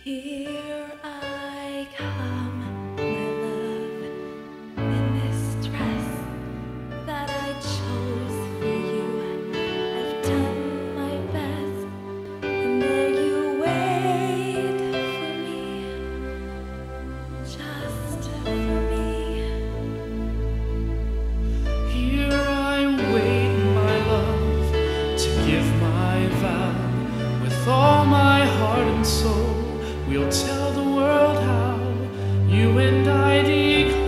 Here I come, my love, in this dress that I chose for you. I've done my best, and there you wait for me, just for me. Here I wait, my love, to give my vow with all my heart and soul. We'll tell the world how you and I declare